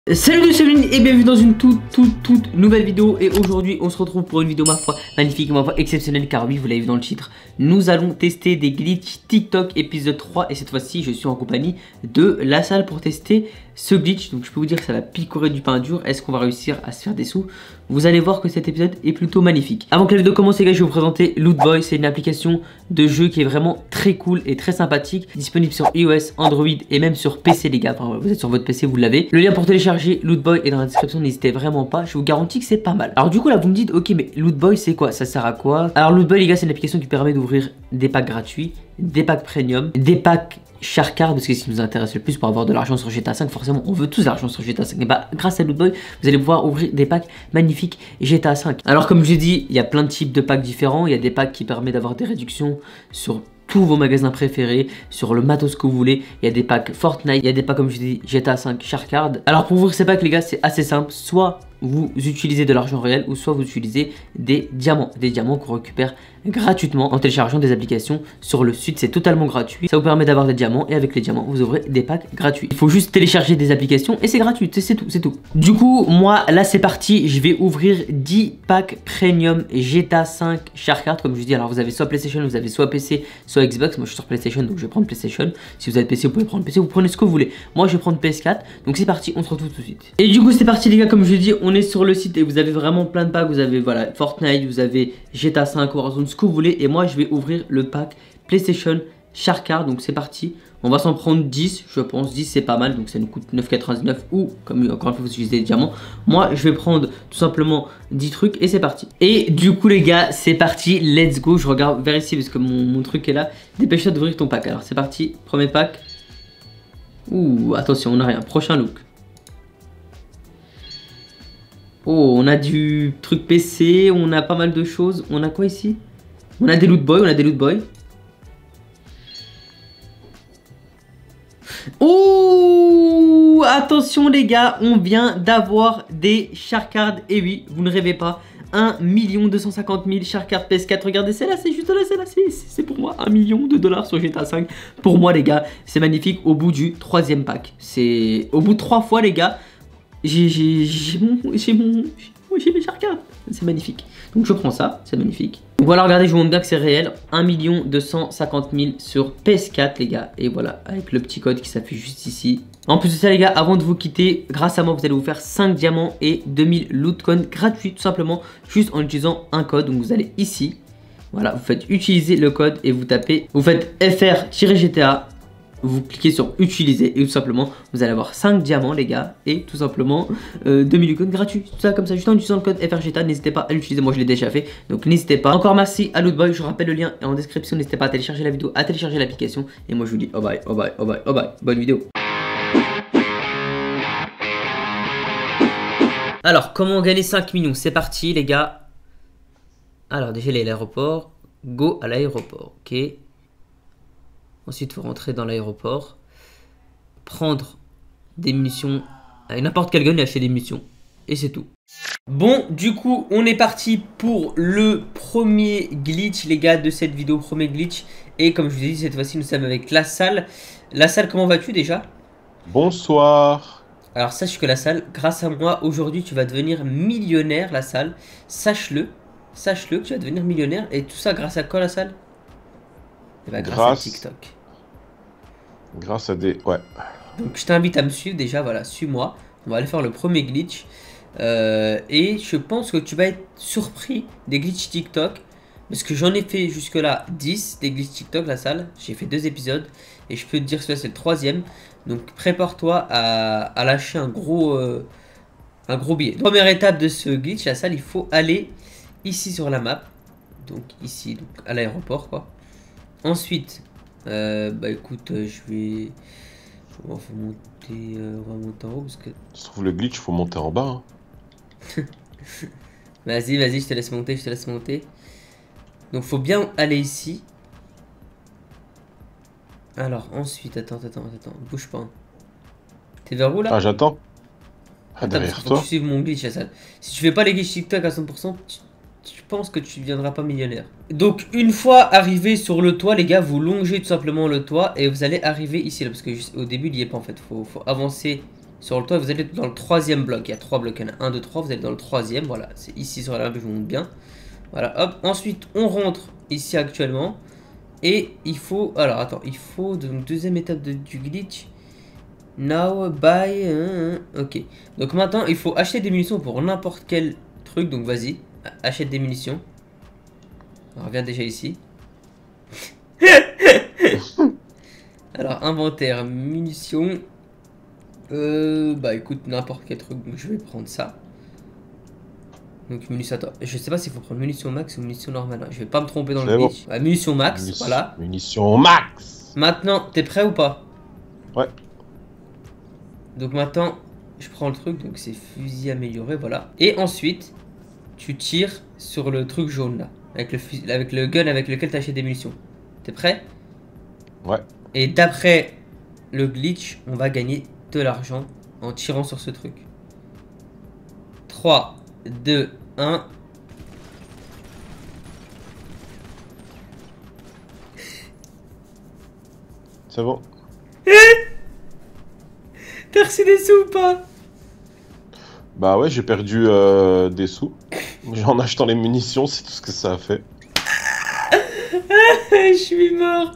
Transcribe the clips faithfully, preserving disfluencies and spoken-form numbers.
Salut de Céline et bienvenue dans une toute toute toute nouvelle vidéo. Et aujourd'hui on se retrouve pour une vidéo ma foi magnifique, ma foi exceptionnelle, car oui vous l'avez vu dans le titre, nous allons tester des glitches TikTok épisode trois. Et cette fois-ci je suis en compagnie de La Salle pour tester ce glitch. Donc je peux vous dire que ça va picorer du pain dur. Est-ce qu'on va réussir à se faire des sous? Vous allez voir que cet épisode est plutôt magnifique. Avant que la vidéo commence les gars, je vais vous présenter Lootboy. C'est une application de jeu qui est vraiment très cool et très sympathique, disponible sur iOS, Android et même sur P C les gars. Enfin, vous êtes sur votre P C, vous l'avez. Le lien pour télécharger Lootboy est dans la description, n'hésitez vraiment pas, je vous garantis que c'est pas mal. Alors du coup là vous me dites ok mais Lootboy c'est quoi, ça sert à quoi? Alors Lootboy les gars c'est une application qui permet d'ouvrir des packs gratuits, des packs premium, des packs Sharkcard, parce que ce qui nous intéresse le plus pour avoir de l'argent sur G T A cinq, forcément on veut tous de l'argent sur G T A cinq, et bah grâce à Lootboy vous allez pouvoir ouvrir des packs magnifiques G T A cinq. Alors comme je l'ai dit, il y a plein de types de packs différents, il y a des packs qui permettent d'avoir des réductions sur tous vos magasins préférés, sur le matos que vous voulez. Il y a des packs Fortnite, il y a des packs comme je dis G T A cinq, Sharkcard. Alors pour ouvrir ces packs les gars c'est assez simple, soit vous utilisez de l'argent réel ou soit vous utilisez des diamants, des diamants qu'on récupère gratuitement en téléchargeant des applications sur le site. C'est totalement gratuit, ça vous permet d'avoir des diamants et avec les diamants vous ouvrez des packs gratuits. Il faut juste télécharger des applications et c'est gratuit, c'est tout, c'est tout. Du coup moi là c'est parti, je vais ouvrir dix packs premium G T A cinq Sharkcard comme je dis. Alors vous avez soit PlayStation, vous avez soit P C, soit Xbox. Moi je suis sur PlayStation donc je vais prendre PlayStation. Si vous avez P C vous pouvez prendre P C, vous prenez ce que vous voulez. Moi je vais prendre P S quatre. Donc c'est parti, on se retrouve tout de suite. Et du coup c'est parti les gars, comme je dis on est sur le site et vous avez vraiment plein de packs. Vous avez voilà Fortnite, vous avez G T A cinq, Warzone, ce que vous voulez. Et moi je vais ouvrir le pack PlayStation Sharkcard. Donc c'est parti, on va s'en prendre dix, je pense. Dix c'est pas mal, donc ça nous coûte neuf quatre-vingt-dix-neuf. Ou comme encore une fois vous utilisez des diamants. Moi je vais prendre tout simplement dix trucs et c'est parti. Et du coup les gars c'est parti, let's go. Je regarde vers ici parce que mon, mon truc est là. Dépêche-toi d'ouvrir ton pack. Alors c'est parti, premier pack. Ouh attention on a rien, prochain look. Oh on a du truc P C, on a pas mal de choses. On a quoi ici? On a des loot boys, on a des loot boys. Oh attention les gars, on vient d'avoir des Sharkcard. Et oui, vous ne rêvez pas, un million deux cent cinquante mille Sharkcard P S quatre. Regardez, c'est là, c'est juste là, c'est là, c'est pour moi. un million de dollars sur G T A cinq. Pour moi les gars, c'est magnifique. Au bout du troisième pack, c'est au bout de trois fois les gars, j'ai mon, j'ai mon, j'ai mes Sharkcard. C'est magnifique. Donc je prends ça, c'est magnifique. Voilà, regardez, je vous montre bien que c'est réel. un million deux cent cinquante mille sur P S quatre les gars. Et voilà, avec le petit code qui s'affiche juste ici. En plus de ça les gars, avant de vous quitter, grâce à moi vous allez vous faire cinq diamants et deux mille loot coins gratuits tout simplement, juste en utilisant un code. Donc vous allez ici, voilà, vous faites utiliser le code et vous tapez, vous faites F R-G T A. Vous cliquez sur utiliser et tout simplement vous allez avoir cinq diamants les gars et tout simplement euh, deux mille coins gratuits. Tout ça comme ça juste en utilisant le code F R G T A. N'hésitez pas à l'utiliser, moi je l'ai déjà fait donc n'hésitez pas. Encore merci à Lootboy, je rappelle le lien est en description. N'hésitez pas à télécharger la vidéo, à télécharger l'application. Et moi je vous dis oh bye, oh bye, oh bye, oh bye. Bonne vidéo. Alors comment gagner cinq millions? C'est parti les gars. Alors déjà l'aéroport, go à l'aéroport, ok. Ensuite, il faut rentrer dans l'aéroport, prendre des munitions à n'importe quel gun et acheter des munitions. Et c'est tout. Bon, du coup, on est parti pour le premier glitch, les gars, de cette vidéo. Premier glitch. Et comme je vous ai dit, cette fois-ci, nous sommes avec La Salle. La Salle, comment vas-tu déjà? Bonsoir. Alors, sache que La Salle, grâce à moi, aujourd'hui, tu vas devenir millionnaire, La Salle. Sache-le. Sache-le que tu vas devenir millionnaire. Et tout ça grâce à quoi, La Salle? Et bah grâce, grâce à TikTok. Grâce à des... Ouais. Donc je t'invite à me suivre déjà, voilà, suis-moi. On va aller faire le premier glitch. Euh, et je pense que tu vas être surpris des glitches TikTok. Parce que j'en ai fait jusque là dix des glitches TikTok, La Salle. J'ai fait deux épisodes. Et je peux te dire que c'est le troisième. Donc prépare-toi à, à lâcher un gros, euh, un gros billet. Première étape de ce glitch, La Salle, il faut aller ici sur la map. Donc ici, donc à l'aéroport quoi. Ensuite, euh, bah écoute, euh, je vais... On va monter, euh, on va monter en haut parce que... Je trouve le glitch, faut monter en bas. Hein. Vas-y, vas-y, je te laisse monter, je te laisse monter. Donc faut bien aller ici. Alors ensuite, attends, attends, attends, bouge pas. Hein. T'es vers où là? Ah, j'attends. Ah, attends, derrière parce que toi. faut que tu suives mon glitch à ça. Si tu fais pas les glitches TikTok à cent pour cent, tu... je pense que tu ne deviendras pas millionnaire. Donc une fois arrivé sur le toit les gars, vous longez tout simplement le toit et vous allez arriver ici là, parce que juste au début il n'y est pas en fait. Faut, faut avancer sur le toit, vous allez dans le troisième bloc. Il y a trois blocs, il y en a un, deux, trois, vous allez dans le troisième, voilà, c'est ici sur la map, je vous montre bien. Voilà, hop, ensuite on rentre ici actuellement. Et il faut, alors attends, il faut, donc deuxième étape de, du glitch. Now, buy, euh, ok. Donc maintenant, il faut acheter des munitions pour n'importe quel truc, donc vas-y, achète des munitions. On revient déjà ici. Alors, inventaire, munitions. Euh, bah écoute, n'importe quel truc, donc je vais prendre ça. Donc munitions, attends, je sais pas s'il faut prendre munitions max ou munitions normales. Je vais pas me tromper dans le glitch. Bon. Ouais, munitions max, Munition, voilà. Munitions max. Maintenant, t'es prêt ou pas? Ouais. Donc maintenant, je prends le truc, donc c'est fusil amélioré, voilà. Et ensuite, tu tires sur le truc jaune là, avec le, fusil, avec le gun avec lequel t'achètes des munitions. T'es prêt? Ouais. Et d'après le glitch, on va gagner de l'argent en tirant sur ce truc. trois, deux, un. C'est bon. T'as reçu des sous ou pas? Bah ouais, j'ai perdu euh, des sous. En achetant les munitions, c'est tout ce que ça a fait. Je suis mort.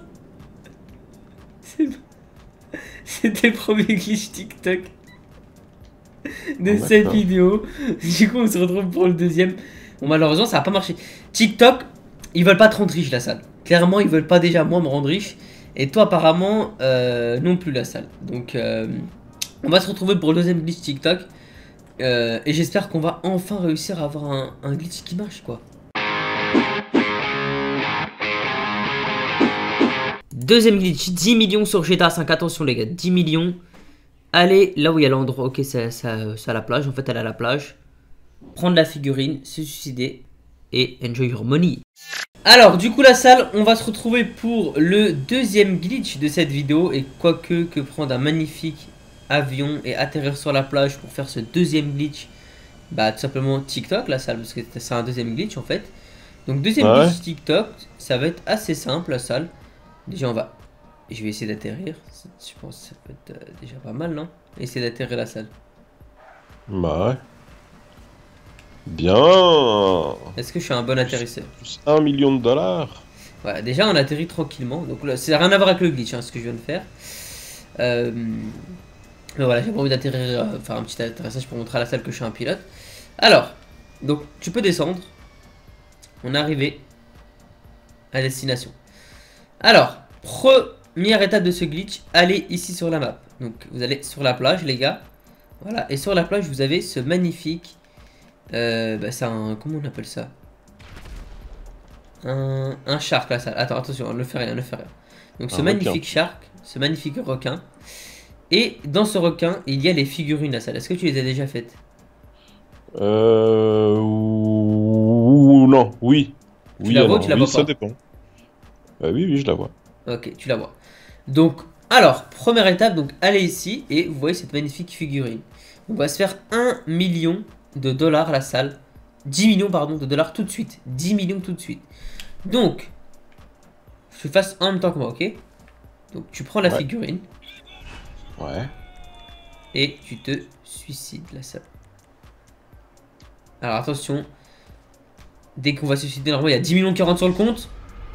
C'était le premier glitch TikTok de Oh, cette vidéo. Du coup, on se retrouve pour le deuxième. Bon, malheureusement, ça n'a pas marché. TikTok, ils veulent pas te rendre riche, la salle. Clairement, ils veulent pas déjà moi me rendre riche. Et toi, apparemment, euh, non plus, la salle. Donc, euh, on va se retrouver pour le deuxième glitch TikTok. Euh, et j'espère qu'on va enfin réussir à avoir un, un glitch qui marche, quoi. Deuxième glitch, dix millions sur G T A cinq. Attention les gars, dix millions. Allez là où il y a l'endroit. Ok, c'est à la plage. En fait, elle est à la plage. Prendre la figurine, se suicider et enjoy your money. Alors, du coup, la salle, on va se retrouver pour le deuxième glitch de cette vidéo. Et quoique que prendre un magnifique avion et atterrir sur la plage pour faire ce deuxième glitch, bah tout simplement TikTok, la salle, parce que c'est un deuxième glitch en fait. Donc, deuxième ouais. glitch TikTok, ça va être assez simple, la salle. Déjà, on va. Je vais essayer d'atterrir. Je pense que ça peut être euh, déjà pas mal, non? Essayer d'atterrir la salle. Bah ouais. Bien. Est-ce que je suis un bon atterrisseur? Plus un million de dollars. Voilà, déjà on atterrit tranquillement. Donc là, c'est rien à voir avec le glitch, hein, ce que je viens de faire. Euh... Mais voilà, j'ai pas envie d'atterrir, euh, faire un petit atterrissage pour montrer à la salle que je suis un pilote. Alors, donc tu peux descendre. On est arrivé à destination. Alors, première étape de ce glitch, allez ici sur la map. Donc vous allez sur la plage, les gars. Voilà, et sur la plage, vous avez ce magnifique... Euh, bah c'est un... Comment on appelle ça? Un, un shark, la salle. Attends, attention, ne fait rien, ne fait rien. Donc ce un magnifique requin. Shark, ce magnifique requin. Et dans ce requin, il y a les figurines, la salle. Est-ce que tu les as déjà faites? Euh... Ou... Non, oui. Tu oui, la vois ou tu la oui, vois ça pas? dépend. Euh, oui, oui, je la vois. Ok, tu la vois. Donc, alors, première étape, donc allez ici et vous voyez cette magnifique figurine. On va se faire un million de dollars la salle. dix millions, pardon, de dollars tout de suite. dix millions tout de suite. Donc, je fasse en même temps que moi, ok? Donc, tu prends la ouais. figurine. Ouais. Et tu te suicides la salle. Alors, attention. Dès qu'on va se suicider, normalement, il y a dix millions qui rentrent sur le compte.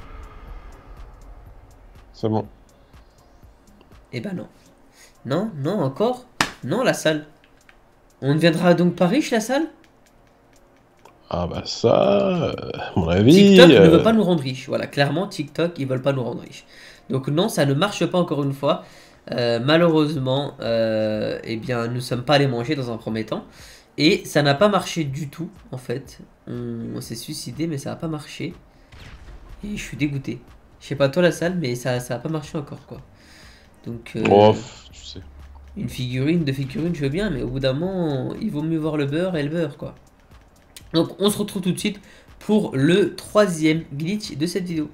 C'est bon. Eh ben non. Non, non, encore. Non, la salle. On ne deviendra donc pas riche, la salle? Ah bah ça, euh, à mon avis... TikTok euh... ne veut pas nous rendre riches. Voilà, clairement, TikTok, ils veulent pas nous rendre riches. Donc non, ça ne marche pas encore une fois. Euh, malheureusement, euh, eh bien, nous ne sommes pas allés manger dans un premier temps. Et ça n'a pas marché du tout, en fait. On, on s'est suicidé, mais ça n'a pas marché. Et je suis dégoûté. Je sais pas toi, la salle, mais ça n'a pas marché encore, quoi. Donc... Euh, oh, tu sais. Une figurine, deux figurines, je veux bien, mais au bout d'un moment, il vaut mieux voir le beurre et le beurre, quoi. Donc, on se retrouve tout de suite pour le troisième glitch de cette vidéo.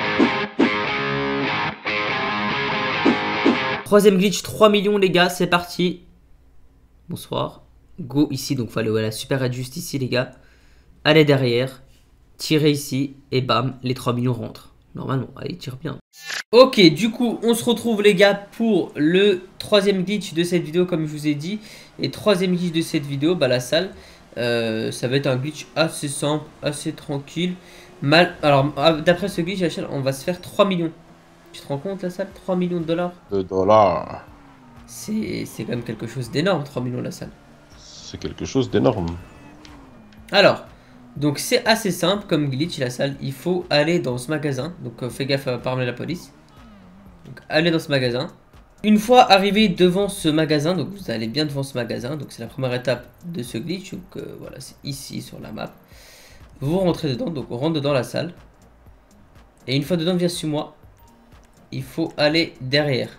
Troisième glitch, trois millions, les gars, c'est parti. Bonsoir. Go ici, donc fallait voilà, super être juste ici, les gars. Allez derrière, tirez ici, et bam, les trois millions rentrent. Normalement, allez, il tire bien. Ok, du coup, on se retrouve les gars pour le troisième glitch de cette vidéo, comme je vous ai dit. Et troisième glitch de cette vidéo, bah la salle, euh, ça va être un glitch assez simple, assez tranquille. Mal, alors, d'après ce glitch, la salle, on va se faire trois millions. Tu te rends compte la salle, trois millions de dollars? De dollars. C'est quand même quelque chose d'énorme, trois millions la salle. C'est quelque chose d'énorme. Alors, donc c'est assez simple comme glitch la salle. Il faut aller dans ce magasin. Donc euh, fais gaffe à pas ramener la police. Donc allez dans ce magasin. Une fois arrivé devant ce magasin, donc vous allez bien devant ce magasin. Donc c'est la première étape de ce glitch. Donc euh, voilà, c'est ici sur la map. Vous rentrez dedans, donc on rentre dedans la salle. Et une fois dedans, viens sur moi. Il faut aller derrière.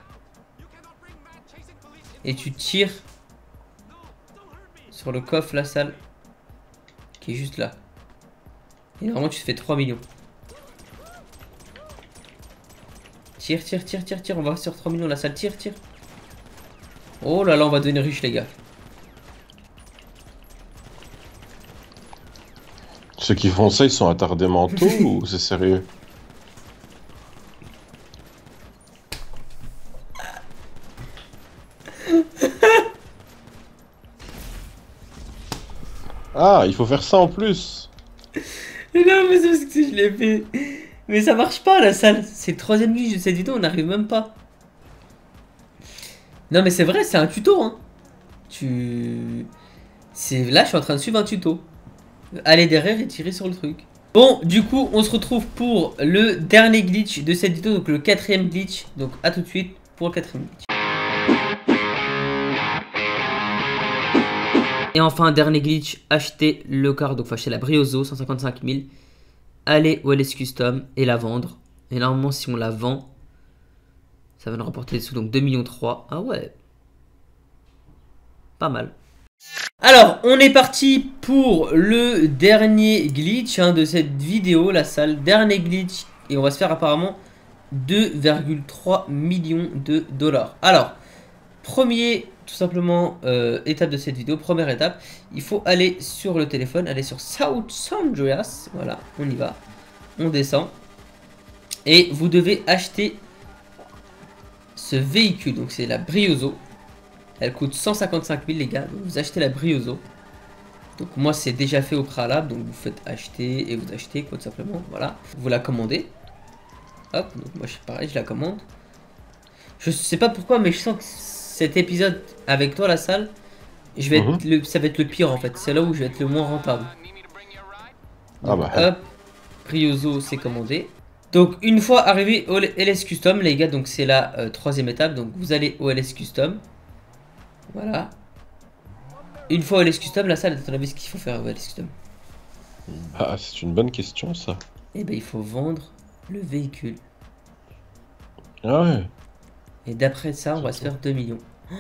Et tu tires sur le coffre la salle qui est juste là. Et normalement tu te fais trois millions. Tire, tire, tire, tire, tire. On va sur trois millions la salle. Tire, tire. Oh là là, on va devenir riche les gars. Ceux qui font ça, ils sont attardés mentaux ou c'est sérieux? Ah, il faut faire ça en plus. Non mais c'est parce que je l'ai fait. Mais ça marche pas la salle. C'est le troisième glitch de cette vidéo, on n'arrive même pas. Non mais c'est vrai, c'est un tuto hein. Tu... C'est là, je suis en train de suivre un tuto. Aller derrière et tirer sur le truc. Bon, du coup, on se retrouve pour le dernier glitch de cette vidéo, donc le quatrième glitch. Donc à tout de suite pour le quatrième glitch. Et enfin, dernier glitch, acheter le car, donc faut acheter la Briozo, cent cinquante-cinq mille. Aller au L S Custom et la vendre. Et normalement, si on la vend, ça va nous rapporter des sous, donc deux millions trois. Ah ouais, pas mal. Alors, on est parti pour le dernier glitch hein, de cette vidéo, la salle. Dernier glitch, et on va se faire apparemment deux virgule trois millions de dollars. Alors, premier... Tout simplement, euh, étape de cette vidéo, première étape, il faut aller sur le téléphone, aller sur South Andreas, voilà, on y va, on descend, et vous devez acheter ce véhicule, donc c'est la Briozo, elle coûte cent cinquante-cinq mille les gars, donc vous achetez la Briozo, donc moi c'est déjà fait au préalable, donc vous faites acheter et vous achetez quoi tout simplement, voilà, vous la commandez, hop, donc moi je suis pareil, je la commande, je sais pas pourquoi mais je sens que cet épisode avec toi la salle, je vais mmh. être le, ça va être le pire en fait. C'est là où je vais être le moins rentable. Ah bah. Hop, Briozo c'est commandé. Donc une fois arrivé au L S Custom les gars, donc c'est la euh, troisième étape. Donc vous allez au L S Custom. Voilà. Une fois au L S Custom, la salle, à ton avis ce qu'il faut faire au L S Custom? Bah c'est une bonne question ça. Et ben il faut vendre le véhicule. Ah ouais. Et d'après ça, on va se faire deux millions. Oh,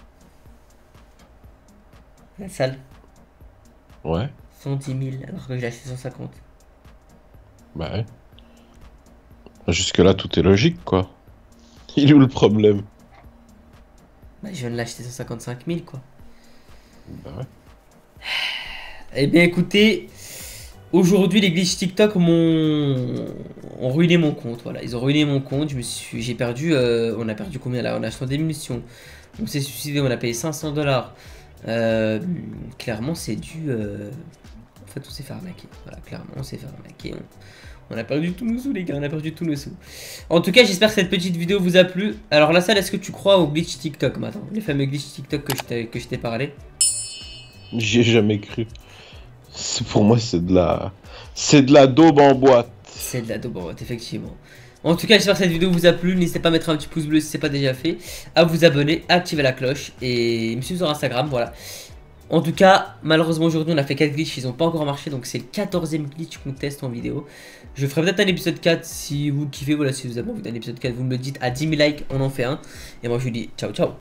la salle. Ouais. cent dix mille, alors que j'ai acheté cent cinquante. Bah ouais. Jusque là, tout est logique, quoi. Il est où le problème? Bah je viens de l'acheter cent cinquante-cinq mille, quoi. Bah ouais. Eh bien, écoutez... Aujourd'hui, les glitches TikTok m'ont ont ruiné mon compte. Voilà, ils ont ruiné mon compte. Je me suis, j'ai perdu. Euh, on a perdu combien là? On a acheté des munitions. On s'est suicidé. On a payé cinq cents dollars. Euh, clairement, c'est dû. Euh... En fait, on s'est fait arnaquer. Voilà, clairement, on s'est fait arnaquer. On... on a perdu tous nos sous, les gars. On a perdu tous nos sous. En tout cas, j'espère que cette petite vidéo vous a plu. Alors, la salle, est-ce que tu crois aux glitch TikTok maintenant? Les fameux glitch TikTok que je t'ai parlé? J'y ai jamais cru. Pour moi, c'est de la... C'est de la daube en boîte. C'est de la daube en boîte, effectivement. En tout cas, j'espère que cette vidéo vous a plu. N'hésitez pas à mettre un petit pouce bleu si ce n'est pas déjà fait. À vous abonner, à activer la cloche. Et me suivre sur Instagram, voilà. En tout cas, malheureusement, aujourd'hui, on a fait quatre glitches. Ils n'ont pas encore marché. Donc, c'est le quatorzième glitch qu'on teste en vidéo. Je ferai peut-être un épisode quatre si vous kiffez. Voilà, si vous avez envie d'un épisode quatre, vous me le dites. À dix mille likes, on en fait un. Et moi, je vous dis ciao, ciao.